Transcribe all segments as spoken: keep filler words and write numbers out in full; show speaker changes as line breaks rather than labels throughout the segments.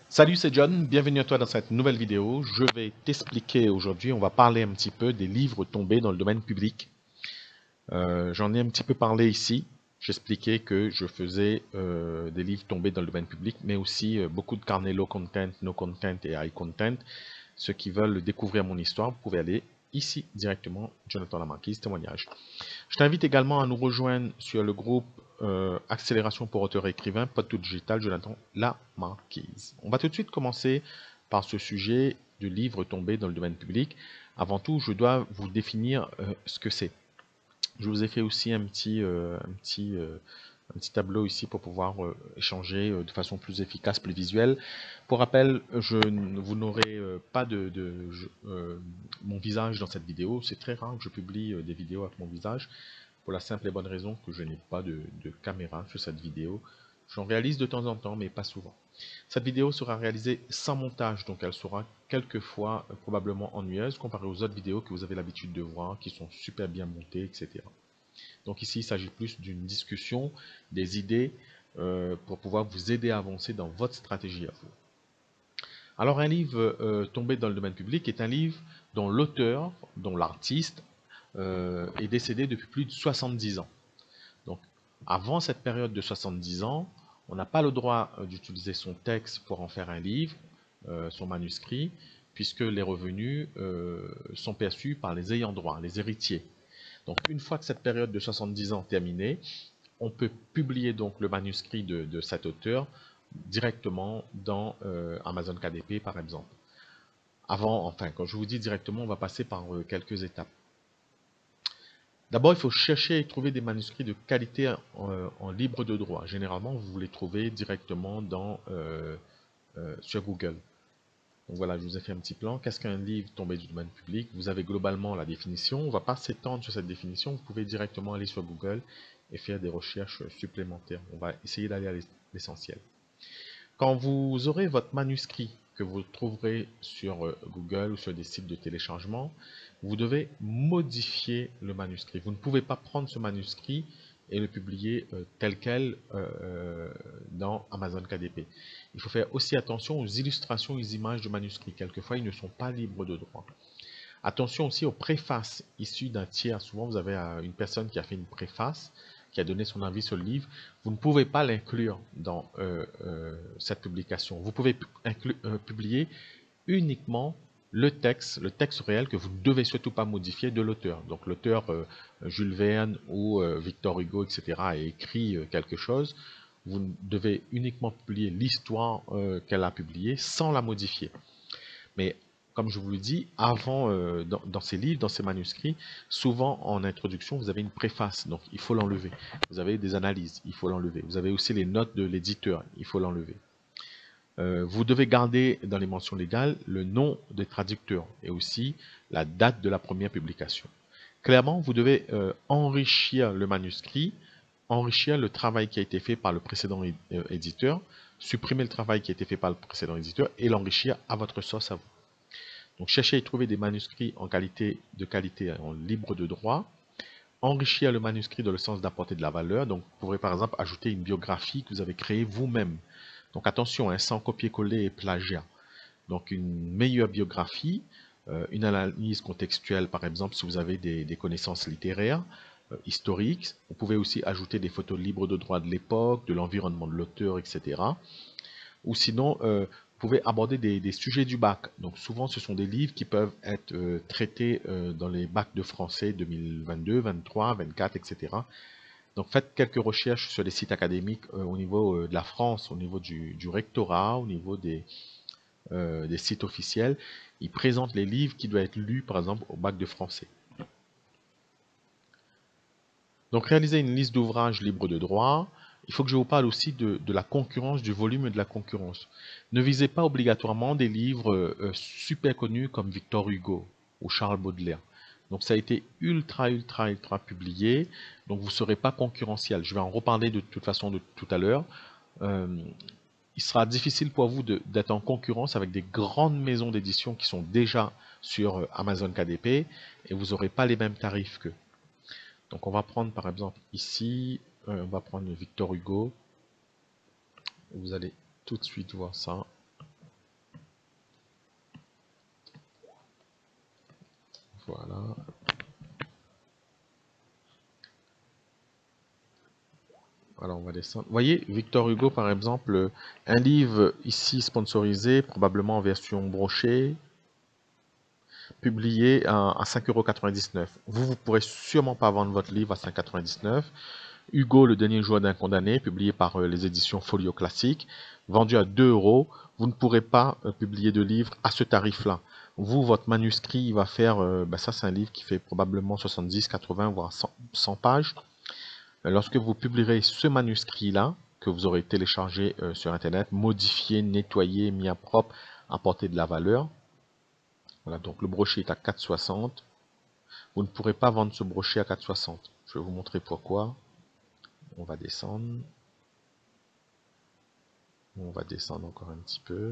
Salut, c'est John, bienvenue à toi dans cette nouvelle vidéo. Je vais t'expliquer aujourd'hui, on va parler un petit peu des livres tombés dans le domaine public. Euh, J'en ai un petit peu parlé ici. J'expliquais que je faisais euh, des livres tombés dans le domaine public, mais aussi euh, beaucoup de carnets low content, no content et high content. Ceux qui veulent découvrir mon histoire, vous pouvez aller ici directement, Jonathan Lamarquise, témoignage. Je t'invite également à nous rejoindre sur le groupe euh, Accélération pour auteurs et écrivains, Pod tout digital, Jonathan Lamarquise. On va tout de suite commencer par ce sujet de livres tombés dans le domaine public. Avant tout, je dois vous définir euh, ce que c'est. Je vous ai fait aussi un petit, euh, un petit, euh, un petit tableau ici pour pouvoir euh, échanger euh, de façon plus efficace, plus visuelle. Pour rappel, je, vous n'aurez euh, pas de, de je, euh, mon visage dans cette vidéo. C'est très rare que je publie euh, des vidéos avec mon visage, pour la simple et bonne raison que je n'ai pas de, de caméra sur cette vidéo. J'en réalise de temps en temps, mais pas souvent. Cette vidéo sera réalisée sans montage, donc elle sera quelquefois euh, probablement ennuyeuse comparée aux autres vidéos que vous avez l'habitude de voir, qui sont super bien montées, et cetera. Donc ici, il s'agit plus d'une discussion, des idées, euh, pour pouvoir vous aider à avancer dans votre stratégie à vous. Alors un livre euh, tombé dans le domaine public est un livre dont l'auteur, dont l'artiste, euh, est décédé depuis plus de soixante-dix ans. Donc avant cette période de soixante-dix ans, on n'a pas le droit euh, d'utiliser son texte pour en faire un livre, euh, son manuscrit, puisque les revenus euh, sont perçus par les ayants droit, les héritiers. Donc une fois que cette période de soixante-dix ans terminée, on peut publier donc le manuscrit de, de cet auteur directement dans euh, Amazon K D P par exemple. Avant, enfin, quand je vous dis directement, on va passer par euh, quelques étapes. D'abord, il faut chercher et trouver des manuscrits de qualité en, euh, en libre de droit. Généralement, vous les trouvez directement dans, euh, euh, sur Google. Donc voilà, je vous ai fait un petit plan. Qu'est-ce qu'un livre tombé du domaine public? Vous avez globalement la définition. On ne va pas s'étendre sur cette définition. Vous pouvez directement aller sur Google et faire des recherches supplémentaires. On va essayer d'aller à l'essentiel. Quand vous aurez votre manuscrit que vous trouverez sur Google ou sur des sites de téléchargement, vous devez modifier le manuscrit. Vous ne pouvez pas prendre ce manuscrit et le publier euh, tel quel euh, dans Amazon K D P. Il faut faire aussi attention aux illustrations, aux images de manuscrits. Quelquefois, ils ne sont pas libres de droit. Attention aussi aux préfaces issues d'un tiers. Souvent, vous avez une personne qui a fait une préface, qui a donné son avis sur le livre. Vous ne pouvez pas l'inclure dans euh, euh, cette publication. Vous pouvez euh, publier uniquement le texte, le texte réel que vous ne devez surtout pas modifier de l'auteur. Donc l'auteur euh, Jules Verne ou euh, Victor Hugo, et cetera a écrit euh, quelque chose. Vous devez uniquement publier l'histoire euh, qu'elle a publiée sans la modifier. Mais comme je vous le dis, avant, euh, dans, dans ces livres, dans ces manuscrits, souvent en introduction, vous avez une préface, donc il faut l'enlever. Vous avez des analyses, il faut l'enlever. Vous avez aussi les notes de l'éditeur, il faut l'enlever. Euh, vous devez garder dans les mentions légales le nom des traducteurs et aussi la date de la première publication. Clairement, vous devez euh, enrichir le manuscrit, enrichir le travail qui a été fait par le précédent éditeur, supprimer le travail qui a été fait par le précédent éditeur et l'enrichir à votre sauce à vous. Donc cherchez et trouver des manuscrits en qualité, de qualité en libre de droit. Enrichir le manuscrit dans le sens d'apporter de la valeur. Donc vous pourrez par exemple ajouter une biographie que vous avez créée vous-même. Donc attention, hein, sans copier-coller et plagiat. Donc une meilleure biographie, euh, une analyse contextuelle par exemple si vous avez des, des connaissances littéraires, euh, historiques. Vous pouvez aussi ajouter des photos libres de droit de l'époque, de l'environnement de l'auteur, et cetera. Ou sinon, euh, vous pouvez aborder des, des sujets du bac. Donc souvent, ce sont des livres qui peuvent être euh, traités euh, dans les bacs de français deux mille vingt-deux, vingt-trois, vingt-quatre, et cetera. Donc faites quelques recherches sur les sites académiques euh, au niveau euh, de la France, au niveau du, du rectorat, au niveau des, euh, des sites officiels. Ils présentent les livres qui doivent être lus, par exemple, au bac de français. Donc réaliser une liste d'ouvrages libres de droit. Il faut que je vous parle aussi de, de la concurrence, du volume et de la concurrence. Ne visez pas obligatoirement des livres euh, super connus comme Victor Hugo ou Charles Baudelaire. Donc ça a été ultra, ultra, ultra publié. Donc vous ne serez pas concurrentiel. Je vais en reparler de toute façon de tout à l'heure. Euh, il sera difficile pour vous d'être en concurrence avec des grandes maisons d'édition qui sont déjà sur euh, Amazon K D P et vous n'aurez pas les mêmes tarifs qu'eux. Donc on va prendre par exemple ici, euh, on va prendre Victor Hugo. Vous allez tout de suite voir ça. Voilà. Voilà, on va descendre. Vous voyez, Victor Hugo, par exemple, un livre ici sponsorisé, probablement en version brochée, publié à, à cinq euros quatre-vingt-dix-neuf. Vous, vous pourrez sûrement pas vendre votre livre à cinq euros quatre-vingt-dix-neuf. Hugo, le dernier jour d'un condamné, publié par euh, les éditions Folio Classique, vendu à deux euros. Vous ne pourrez pas euh, publier de livre à ce tarif-là. Vous, votre manuscrit, il va faire, euh, ben ça c'est un livre qui fait probablement soixante-dix, quatre-vingts, voire cent, cent pages. Lorsque vous publierez ce manuscrit-là, que vous aurez téléchargé euh, sur Internet, modifié, nettoyé, mis à propre, apporté de la valeur. Voilà, donc le brochet est à quatre euros soixante. Vous ne pourrez pas vendre ce brochet à quatre euros soixante. Je vais vous montrer pourquoi. On va descendre. On va descendre encore un petit peu.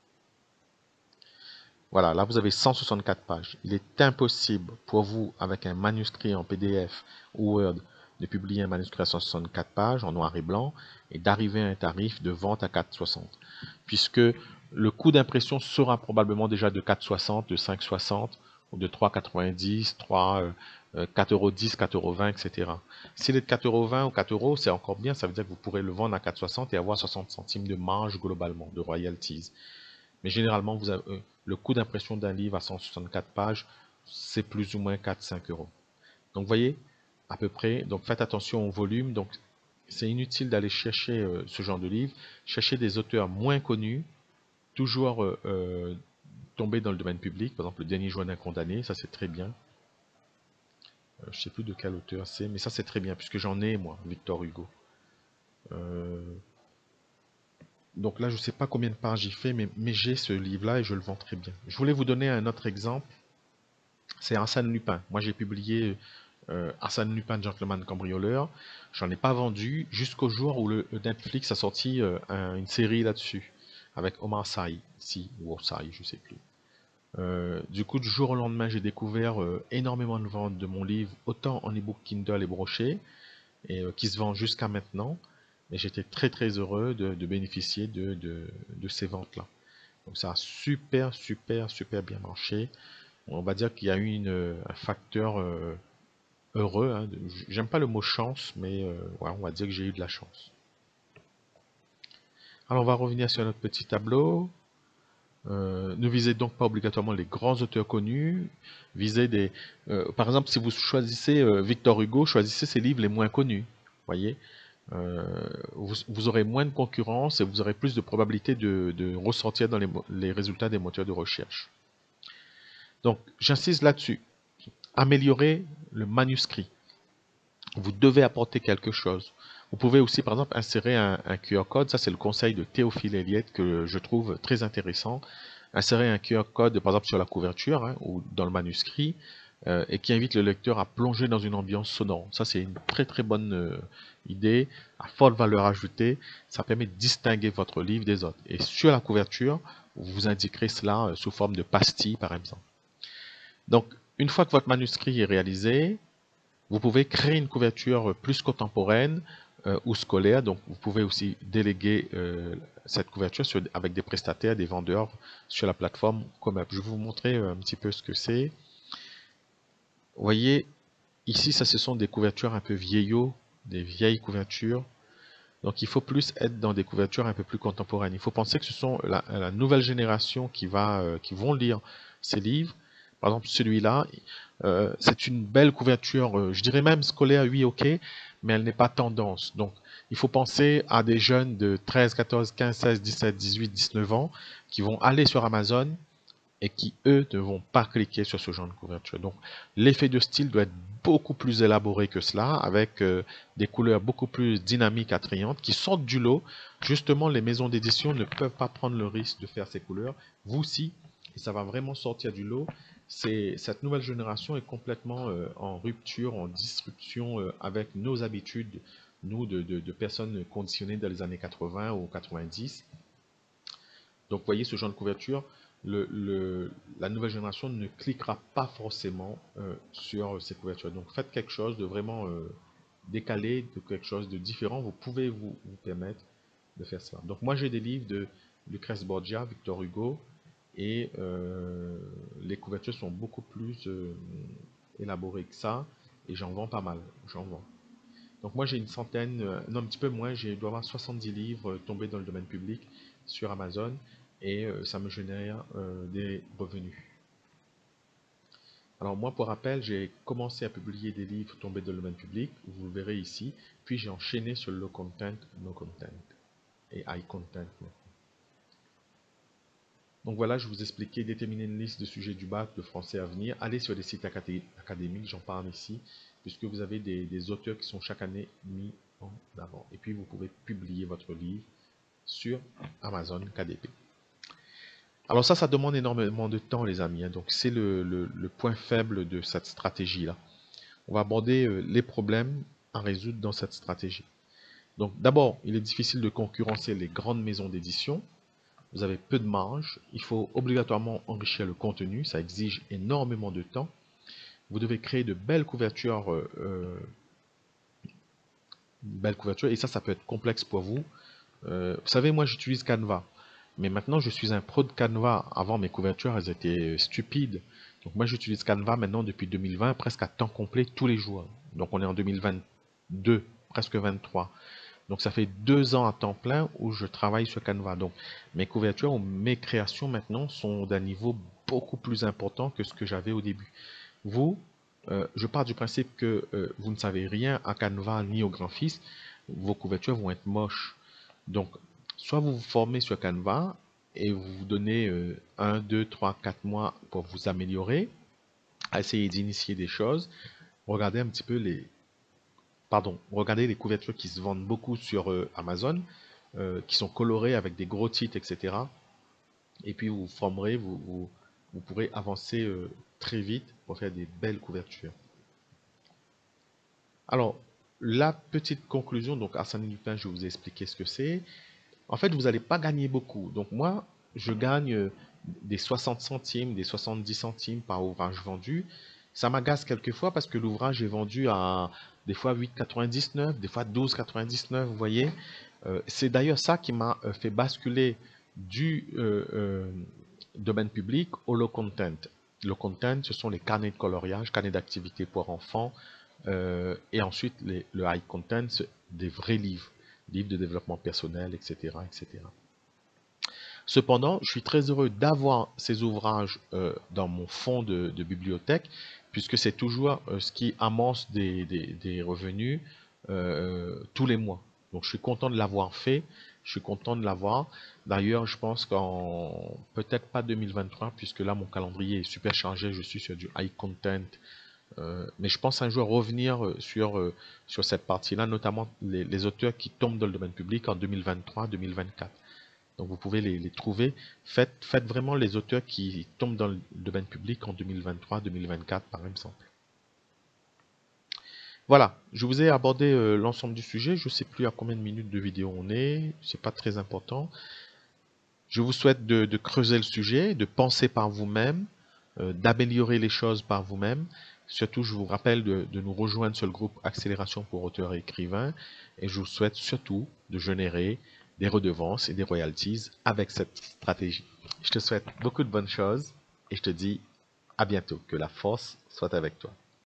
Voilà, là vous avez cent soixante-quatre pages. Il est impossible pour vous, avec un manuscrit en P D F ou Word, de publier un manuscrit à cent soixante-quatre pages en noir et blanc et d'arriver à un tarif de vente à quatre euros soixante. Puisque le coût d'impression sera probablement déjà de quatre euros soixante, de cinq euros soixante, ou de trois euros quatre-vingt-dix, trois, euh, quatre euros dix, quatre euros vingt, et cetera. S'il est de quatre euros vingt ou quatre euros, c'est encore bien, ça veut dire que vous pourrez le vendre à quatre euros soixante et avoir soixante centimes de marge globalement, de royalties. Mais généralement, vous avez, euh, le coût d'impression d'un livre à cent soixante-quatre pages, c'est plus ou moins quatre à cinq euros. Donc, vous voyez, à peu près, donc faites attention au volume. Donc, c'est inutile d'aller chercher euh, ce genre de livre. Cherchez des auteurs moins connus, toujours euh, euh, tombés dans le domaine public. Par exemple, le dernier jour d'un condamné, ça c'est très bien. Euh, je ne sais plus de quel auteur c'est, mais ça c'est très bien, puisque j'en ai, moi, Victor Hugo. Euh, donc là, je ne sais pas combien de pages il fait, mais, mais j'ai ce livre-là et je le vends très bien. Je voulais vous donner un autre exemple. C'est Arsène Lupin. Moi, j'ai publié euh, Arsène Lupin, Gentleman Cambrioleur. J'en ai pas vendu jusqu'au jour où le, le Netflix a sorti euh, un, une série là-dessus, avec Omar Sy, si, ou Osai, je sais plus. Euh, du coup, du jour au lendemain, j'ai découvert euh, énormément de ventes de mon livre, autant en ebook Kindle et broché, et euh, qui se vend jusqu'à maintenant. Et j'étais très très heureux de, de bénéficier de, de, de ces ventes-là. Donc ça a super super super bien marché. On va dire qu'il y a eu une, un facteur euh, heureux. Hein. J'aime pas le mot chance, mais euh, ouais, on va dire que j'ai eu de la chance. Alors on va revenir sur notre petit tableau. Euh, ne visez donc pas obligatoirement les grands auteurs connus. Visez des, euh, par exemple, si vous choisissez euh, Victor Hugo, choisissez ses livres les moins connus. Voyez, euh, vous, vous, aurez moins de concurrence et vous aurez plus de probabilité de, de ressortir dans les, les résultats des moteurs de recherche. Donc, j'insiste là-dessus. Améliorer le manuscrit. Vous devez apporter quelque chose. Vous pouvez aussi, par exemple, insérer un, un Q R code. Ça, c'est le conseil de Théophile Elliott que je trouve très intéressant. Insérer un Q R code, par exemple, sur la couverture hein, ou dans le manuscrit, euh, et qui invite le lecteur à plonger dans une ambiance sonore. Ça, c'est une très très bonne euh, idée, à forte valeur ajoutée. Ça permet de distinguer votre livre des autres. Et sur la couverture, vous indiquerez cela euh, sous forme de pastille, par exemple. Donc, une fois que votre manuscrit est réalisé, vous pouvez créer une couverture plus contemporaine euh, ou scolaire. Donc, vous pouvez aussi déléguer euh, cette couverture sur, avec des prestataires, des vendeurs sur la plateforme Comeup. Je vais vous montrer un petit peu ce que c'est. Vous voyez, ici, ça, ce sont des couvertures un peu vieillots, des vieilles couvertures. Donc, il faut plus être dans des couvertures un peu plus contemporaines. Il faut penser que ce sont la, la nouvelle génération qui, va, euh, qui vont lire ces livres. Par exemple, celui-là, euh, c'est une belle couverture, euh, je dirais même scolaire, oui, ok, mais elle n'est pas tendance. Donc, il faut penser à des jeunes de treize, quatorze, quinze, seize, dix-sept, dix-huit, dix-neuf ans qui vont aller sur Amazon et qui, eux, ne vont pas cliquer sur ce genre de couverture. Donc, l'effet de style doit être beaucoup plus élaboré que cela, avec euh, des couleurs beaucoup plus dynamiques, attrayantes, qui sortent du lot. Justement, les maisons d'édition ne peuvent pas prendre le risque de faire ces couleurs. Vous aussi, et ça va vraiment sortir du lot. Cette nouvelle génération est complètement euh, en rupture, en disruption euh, avec nos habitudes, nous, de, de, de personnes conditionnées dans les années quatre-vingts ou quatre-vingt-dix. Donc, vous voyez ce genre de couverture, le, le, la nouvelle génération ne cliquera pas forcément euh, sur ces couvertures. Donc, faites quelque chose de vraiment euh, décalé, de quelque chose de différent. Vous pouvez vous, vous permettre de faire ça. Donc, moi, j'ai des livres de Lucrèce Borgia, Victor Hugo, et euh, les couvertures sont beaucoup plus euh, élaborées que ça, et j'en vends pas mal, j'en vends. Donc moi j'ai une centaine, euh, non un petit peu moins, j'ai dois avoir soixante-dix livres euh, tombés dans le domaine public sur Amazon, et euh, ça me génère euh, des revenus. Alors moi, pour rappel, j'ai commencé à publier des livres tombés dans le domaine public, vous le verrez ici, puis j'ai enchaîné sur low content, no content et high content. Donc voilà, je vous expliquais déterminer une liste de sujets du bac de français à venir. Allez sur les sites académiques, j'en parle ici, puisque vous avez des, des auteurs qui sont chaque année mis en avant. Et puis vous pouvez publier votre livre sur Amazon K D P. Alors ça, ça demande énormément de temps, les amis, hein. Donc c'est le, le, le point faible de cette stratégie-là. On va aborder euh, les problèmes à résoudre dans cette stratégie. Donc d'abord, il est difficile de concurrencer les grandes maisons d'édition. Vous avez peu de marge. Il faut obligatoirement enrichir le contenu. Ça exige énormément de temps. Vous devez créer de belles couvertures. Euh, euh, belles couvertures. Et ça, ça peut être complexe pour vous. Euh, vous savez, moi, j'utilise Canva. Mais maintenant, je suis un pro de Canva. Avant, mes couvertures, elles étaient stupides. Donc moi, j'utilise Canva maintenant depuis deux mille vingt, presque à temps complet tous les jours. Donc on est en deux mille vingt-deux, presque vingt-trois. Donc ça fait deux ans à temps plein où je travaille sur Canva. Donc mes couvertures ou mes créations maintenant sont d'un niveau beaucoup plus important que ce que j'avais au début. Vous, euh, je pars du principe que euh, vous ne savez rien à Canva ni au graphisme. Vos couvertures vont être moches. Donc soit vous vous formez sur Canva et vous vous donnez euh, un, deux, trois, quatre mois pour vous améliorer, à essayer d'initier des choses. Regardez un petit peu les, pardon, regardez les couvertures qui se vendent beaucoup sur euh, Amazon, euh, qui sont colorées avec des gros titres, et cetera. Et puis vous vous formerez, vous, vous, vous pourrez avancer euh, très vite pour faire des belles couvertures. Alors, la petite conclusion, donc Arsène Lupin, je vous ai expliqué ce que c'est. En fait, vous n'allez pas gagner beaucoup. Donc moi, je gagne euh, des soixante centimes, des soixante-dix centimes par ouvrage vendu. Ça m'agace quelquefois parce que l'ouvrage est vendu à des fois huit virgule quatre-vingt-dix-neuf, des fois douze virgule quatre-vingt-dix-neuf, vous voyez. Euh, c'est d'ailleurs ça qui m'a euh, fait basculer du euh, euh, domaine public au low content. Low content, ce sont les carnets de coloriage, carnets d'activité pour enfants, euh, et ensuite les, le high content, c'est des vrais livres, livres de développement personnel, et cetera, et cetera. Cependant, je suis très heureux d'avoir ces ouvrages euh, dans mon fonds de, de bibliothèque, puisque c'est toujours euh, ce qui amorce des, des, des revenus euh, tous les mois. Donc je suis content de l'avoir fait, je suis content de l'avoir. D'ailleurs, je pense qu'en peut-être pas deux mille vingt-trois, puisque là mon calendrier est super chargé, je suis sur du high content. Euh, mais je pense un jour revenir euh, sur, euh, sur cette partie-là, notamment les, les auteurs qui tombent dans le domaine public en deux mille vingt-trois deux mille vingt-quatre. Donc vous pouvez les, les trouver. Faites, faites vraiment les auteurs qui tombent dans le domaine public en deux mille vingt-trois deux mille vingt-quatre par exemple. Voilà, je vous ai abordé euh, l'ensemble du sujet. Je ne sais plus à combien de minutes de vidéo on est. C'est pas très important. Je vous souhaite de, de creuser le sujet, de penser par vous-même, euh, d'améliorer les choses par vous-même. Surtout, je vous rappelle de, de nous rejoindre sur le groupe Accélération pour auteurs et écrivains. Et je vous souhaite surtout de générer des redevances et des royalties avec cette stratégie. Je te souhaite beaucoup de bonnes choses et je te dis à bientôt. Que la force soit avec toi.